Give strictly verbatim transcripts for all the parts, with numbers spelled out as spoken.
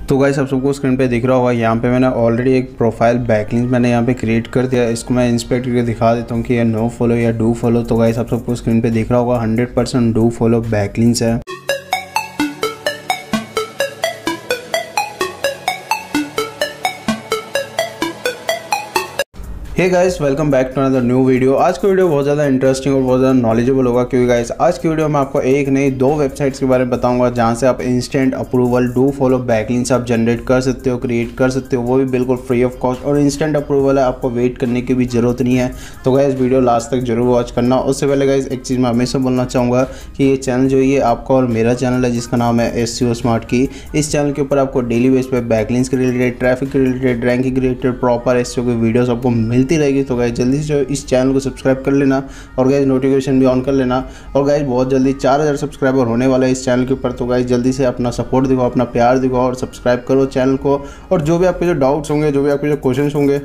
तो गाइस आप सबको स्क्रीन पे दिख रहा होगा, यहाँ पे मैंने ऑलरेडी एक प्रोफाइल बैकलिंक मैंने यहाँ पे क्रिएट कर दिया। इसको मैं इंस्पेक्ट करके दिखा देता हूँ कि ये नो फॉलो या डू फॉलो। तो गाइस आप सबको स्क्रीन पे दिख रहा होगा hundred percent do follow backlinks है। Hey guys, welcome back to another new video. आज का वीडियो बहुत ज़्यादा इंटरेस्टिंग और बहुत ज़्यादा नॉलेजेबल होगा, क्योंकि गाइस आज की वीडियो में आपको एक नहीं दो वेबसाइट्स के बारे में बताऊंगा जहां से आप instant approval do follow backlinks आप जनरेट कर सकते हो, क्रिएट कर सकते हो, वो भी बिल्कुल फ्री ऑफ कॉस्ट। और इंस्टेंट अप्रूवल है, आपको वेट करने की भी ज़रूरत नहीं है। तो गाइस वीडियो लास्ट तक जरूर वॉच करना। उससे पहले गाइस एक चीज़ मैं हमेशा बोलना चाहूँगा कि ये चैनल जो ये आपका और मेरा चैनल है, जिसका नाम है एसईओ स्मार्ट की। इस चैनल के ऊपर आपको डेली बेस पे बैकलिंक्स के रिलेटेड, ट्रैफिक के रिलेटेड, रैंकिंग के रिलेटेड प्रॉपर एसईओ की वीडियोस आपको मिलती रहेगी। तो गाइस जल्दी से जो इस चैनल को सब्सक्राइब कर लेना और गाइस नोटिफिकेशन भी ऑन कर लेना। और गाइस बहुत जल्दी चार हज़ार सब्सक्राइबर होने वाला है इस चैनल के ऊपर। तो गाइस जल्दी से अपना सपोर्ट दिखाओ, अपना प्यार दिखाओ और सब्सक्राइब करो चैनल को। और जो भी आपके जो डाउट्स होंगे, जो भी आपके जो क्वेश्चंस होंगे,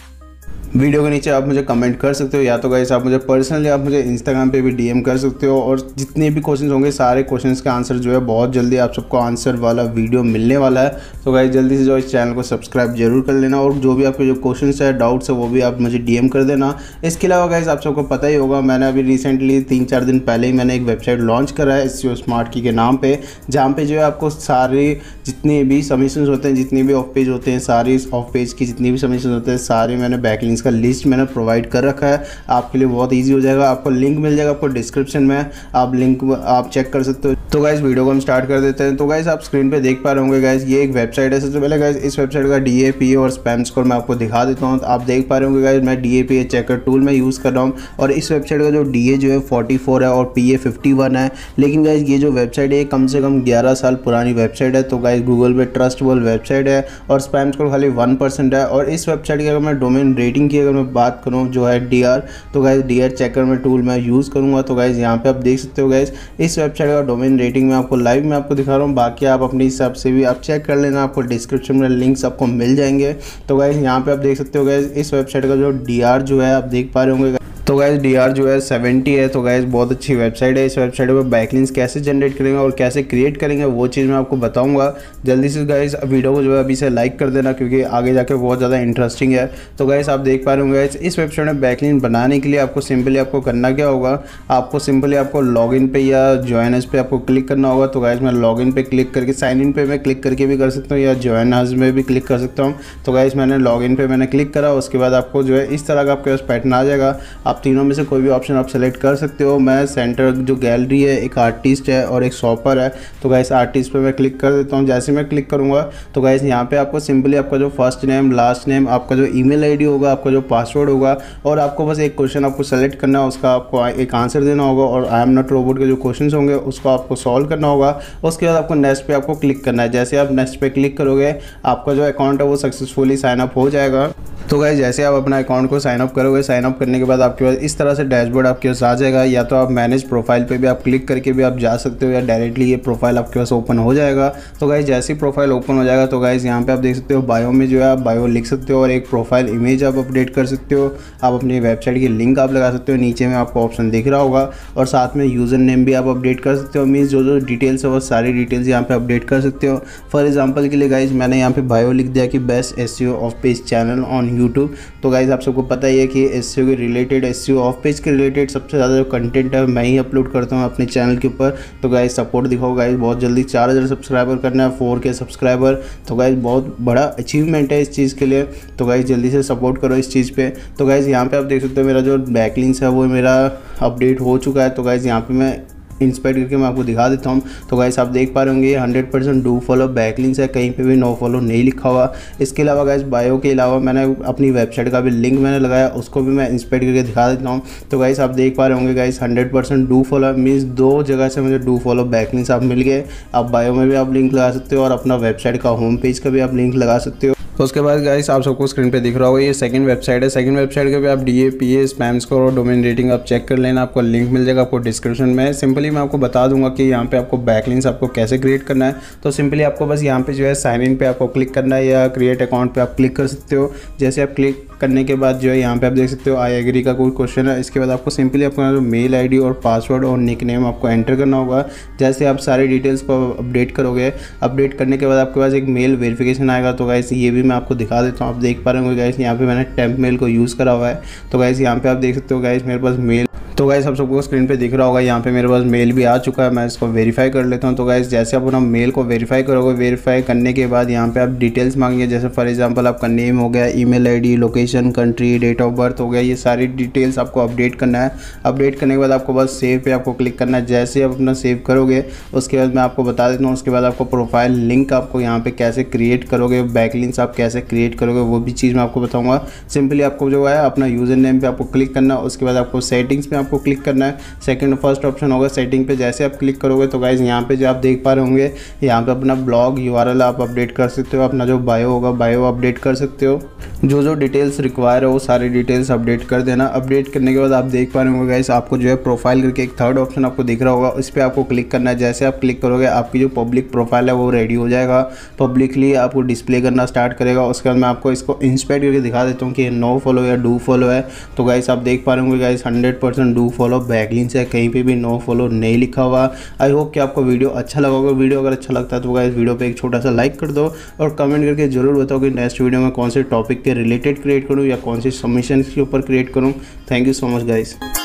वीडियो के नीचे आप मुझे कमेंट कर सकते हो, या तो गाइस आप मुझे पर्सनली आप मुझे इंस्टाग्राम पे भी डीएम कर सकते हो। और जितने भी क्वेश्चंस होंगे सारे क्वेश्चंस का आंसर जो है बहुत जल्दी आप सबको आंसर वाला वीडियो मिलने वाला है। तो गाइस जल्दी से जो इस चैनल को सब्सक्राइब जरूर कर लेना। और जो भी आपके जो क्वेश्चंस है, डाउट्स है, वो भी आप मुझे डीएम कर देना। इसके अलावा गाइस आप सबको पता ही होगा, मैंने अभी रिसेंटली तीन चार दिन पहले ही मैंने एक वेबसाइट लॉन्च करा है एसईओ स्मार्ट की के नाम पे, जहाँ पे जो है आपको सारे जितने भी सबमिशंस होते हैं, जितने भी ऑफ पेज होते हैं, सारी ऑफ पेज की जितनी भी सबमिशंस होते हैं, सारे मैंने बैकलिंक्स का लिस्ट मैंने प्रोवाइड कर रखा है। आपके लिए बहुत इजी हो जाएगा। आपको लिंक मिल जाएगा आपको डिस्क्रिप्शन में, आप लिंक आप चेक कर सकते हो। तो गाइस वीडियो को हम स्टार्ट कर देते हैं। तो गाइस आप स्क्रीन पे देख पा रहे होंगे गाइस, ये एक वेबसाइट है। सबसे पहले गाइस इस वेबसाइट का डीएपीए और स्पैम स्कोर मैं आपको दिखा देता हूँ। तो आप देख पा रहे होंगे गाइस, मैं डीएपीए चेकर टूल में यूज़ कर रहा हूँ और इस वेबसाइट का जो डीए जो है फोर्टी फोर है और पीए फिफ्टी वन है। लेकिन गाइस ये जो वेबसाइट है कम से कम ग्यारह साल पुरानी वेबसाइट है। तो गाइस गूगल पे ट्रस्टेबल वेबसाइट है और स्पैम स्कोर खाली वन परसेंट है। और इस वेबसाइट की अगर मैं डोमेन रेटिंग की अगर मैं बात करूँ जो है डी आर, तो गाइस डी आर चेकर में टूल मैं यूज़ करूँगा। तो गाइस यहाँ पे आप देख सकते हो गाइस, इस वेबसाइट का डोमेन रेटिंग में आपको लाइव में आपको दिखा रहा हूँ। बाकी आप अपने हिसाब से भी आप चेक कर लेना, आपको डिस्क्रिप्शन में लिंक्स आपको मिल जाएंगे। तो गाइस यहाँ पे आप देख सकते हो गाइस, इस वेबसाइट का जो डी आर जो है आप देख पा रहे होंगे। तो गाइस डी आर जो है सेवेंटी है। तो गाइस बहुत अच्छी वेबसाइट है। इस वेबसाइट पर बैकलिंक्स कैसे जनरेट करेंगे और कैसे क्रिएट करेंगे वो चीज़ मैं आपको बताऊंगा। जल्दी से गाइस वीडियो को जो है अभी से लाइक कर देना, क्योंकि आगे जाके बहुत ज़्यादा इंटरेस्टिंग है। तो गाइस आप देख पा रहे होंगे गाइस, इस वेबसाइट में बैकलिंक बनाने के लिए आपको सिंपली आपको करना क्या होगा, आपको सिंपली आपको लॉगिन पे या ज्वाइन अस पे आपको क्लिक करना होगा। तो गाइस मैं लॉगिन पे क्लिक करके, साइन इन पे मैं क्लिक करके भी कर सकता हूँ या ज्वाइन अस में भी क्लिक कर सकता हूँ। तो गाइस मैंने लॉगिन पे मैंने क्लिक करा, उसके बाद आपको जो है इस तरह का आपके पास पैटर्न आ जाएगा। आप तीनों में से कोई भी ऑप्शन आप सेलेक्ट कर सकते हो। मैं सेंटर जो गैलरी है, एक आर्टिस्ट है और एक शॉपर है। तो गाइस आर्टिस्ट पे मैं क्लिक कर देता हूँ। जैसे मैं क्लिक करूँगा तो गाइस यहाँ पे आपको सिंपली आपका जो फर्स्ट नेम, लास्ट नेम, आपका जो ईमेल आईडी होगा, आपका जो पासवर्ड होगा, और आपको बस एक क्वेश्चन आपको सेलेक्ट करना है, उसका आपको एक आंसर देना होगा। और आई एम नॉट रोबोट के जो क्वेश्चन होंगे उसको आपको सॉल्व करना होगा। उसके बाद आपको नेक्स्ट पे आपको क्लिक करना है। जैसे आप नेक्स्ट पे क्लिक करोगे आपका जो अकाउंट है वो सक्सेसफुली साइन अप हो जाएगा। तो गाइस जैसे आप अपना अकाउंट को साइन अप करोगे, साइन अप करने के बाद आपके पास इस तरह से डैशबोर्ड आपके पास आ जाएगा। या तो आप मैनेज प्रोफाइल पे भी आप क्लिक करके भी आप जा सकते हो, या डायरेक्टली ये प्रोफाइल आपके पास ओपन हो जाएगा। तो गाइस जैसे ही प्रोफाइल ओपन हो जाएगा तो गाइस यहाँ पे आप देख सकते हो बायो में जो है आप बायो लिख सकते हो और एक प्रोफाइल इमेज आप अपडेट कर सकते हो। आप अपनी वेबसाइट की लिंक आप लगा सकते हो, नीचे में आपको ऑप्शन दिख रहा होगा। और साथ में यूज़र नेम भी आप अपडेट कर सकते हो। मीन्स जो जो डिटेल्स है वो सारी डिटेल्स यहाँ पे अपडेट कर सकते हो। फॉर एग्जाम्पल के लिए गाइस मैंने यहाँ पे बायो लिख दिया कि best SEO off page channel on YouTube. तो गाइस आप सबको पता ही है कि एसईओ के रिलेटेड, एसईओ ऑफ पेज के रिलेटेड सबसे ज़्यादा जो कंटेंट है मैं ही अपलोड करता हूँ अपने चैनल के ऊपर। तो गाइस सपोर्ट दिखाओ गाइस, बहुत जल्दी चार हज़ार सब्सक्राइबर करना है, फोर के सब्सक्राइबर। तो गाइस बहुत बड़ा अचीवमेंट है इस चीज़ के लिए। तो गाइस जल्दी से सपोर्ट करो इस चीज़ पे। तो गाइस यहाँ पे आप देख सकते हो मेरा जो बैकलिंक्स है वो मेरा अपडेट हो चुका है। तो गाइस यहाँ पे मैं इंस्पेक्ट करके मैं आपको दिखा देता हूँ। तो गाइस आप देख पा रहे होंगे ये hundred percent do follow backlinks है, कहीं पे भी नो फॉलो नहीं लिखा हुआ। इसके अलावा गाइस बायो के अलावा मैंने अपनी वेबसाइट का भी लिंक मैंने लगाया, उसको भी मैं इंस्पेक्ट करके दिखा देता हूँ। तो गाइस आप देख पा रहे होंगे guys hundred percent do follow means दो जगह से मुझे डू फॉलो बैकलिंक्स आप मिल गए। आप बायो में भी आप लिंक लगा सकते हो और अपना वेबसाइट का होम पेज का भी आप लिंक लगा सकते हो। उसके बाद गाइस आप सबको स्क्रीन पे दिख रहा होगा ये सेकंड वेबसाइट है। सेकंड वेबसाइट के पे आप D A P A spam score और डोमेन रेटिंग आप चेक कर लेना, आपको लिंक मिल जाएगा आपको डिस्क्रिप्शन में। सिंपली मैं आपको बता दूंगा कि यहाँ पे आपको बैकलिंक्स आपको कैसे क्रिएट करना है। तो सिंपली आपको बस यहाँ पे जो है साइन इन पे आपको क्लिक करना है या क्रिएट अकाउंट पे आप क्लिक कर सकते हो। जैसे आप क्लिक करने के बाद जो है यहाँ पे आप देख सकते हो आई एग्री का कोई क्वेश्चन है। इसके बाद आपको सिंपली अपना जो मेल आईडी और पासवर्ड और निक नेम आपको एंटर करना होगा। जैसे आप सारी डिटेल्स को अपडेट करोगे, अपडेट करने के बाद आपके पास एक मेल वेरिफिकेशन आएगा। तो गाइस ये भी मैं आपको दिखा देता हूँ, आप देख पा रहे होंगे गाइस यहाँ पे मैंने टेम्प मेल को यूज़ करा हुआ है। तो गाइस यहाँ पे आप देख सकते हो गाइस मेरे पास मेल, तो गाइस आप सबको स्क्रीन पे दिख रहा होगा यहाँ पे मेरे पास मेल भी आ चुका है। मैं इसको वेरीफाई कर लेता हूँ। तो गाइस जैसे आप अपना मेल को वेरीफाई करोगे, वेरीफाई करने के बाद यहाँ पे आप डिटेल्स मांगेंगे। जैसे फॉर एग्जांपल आपका नेम हो गया, email ID, location, country, date of birth हो गया, ये सारी डिटेल्स आपको अपडेट करना है। अपडेट करने के बाद आपको बस सेव पे आपको क्लिक करना है। जैसे आप अपना सेव करोगे उसके बाद मैं आपको बता देता हूँ, उसके बाद आपको प्रोफाइल लिंक आपको यहाँ पे कैसे क्रिएट करोगे, बैकलिंक्स आप कैसे क्रिएट करोगे वो भी चीज़ मैं आपको बताऊँगा। सिंपली आपको जो है अपना यूज़र नेम पे आपको क्लिक करना है, उसके बाद आपको सेटिंग्स पे आपको क्लिक करना है। सेकंड फर्स्ट ऑप्शन होगा सेटिंग पे, जैसे आप क्लिक करोगे तो गाइज यहाँ पे जो आप देख पा रहे होंगे यहाँ पे अपना ब्लॉग यूआरएल आप अपडेट कर सकते हो, अपना जो बायो होगा बायो अपडेट कर सकते हो। जो जो डिटेल्स रिक्वायर है वो सारी डिटेल्स अपडेट कर देना। अपडेट करने के बाद आप देख पा रहे होंगे गाइस आपको जो है प्रोफाइल करके एक थर्ड ऑप्शन आपको दिख रहा होगा, इस पर आपको क्लिक करना है। जैसे आप क्लिक करोगे आपकी जो पब्लिक प्रोफाइल है वो रेडी हो जाएगा, पब्लिकली आपको डिस्प्ले करना स्टार्ट करेगा। उसके बाद मैं आपको इसको इंस्पेक्ट करके दिखा देता हूँ कि नो फॉलो या डू फॉलो है। तो गाइस आप देख पा रहे होंगे guys hundred percent do follow backlinks है, कहीं पे भी नो फॉलो नहीं लिखा हुआ। आई होप कि आपको वीडियो अच्छा लगा होगा। वीडियो अगर अच्छा लगता है तो गाइस वीडियो पे एक छोटा सा लाइक कर दो और कमेंट करके जरूर बताओ कि नेक्स्ट वीडियो में कौन से टॉपिक के रिलेटेड क्रिएट करूँ या कौन सी सबमिशन के ऊपर क्रिएट करूँ। Thank you so much guys.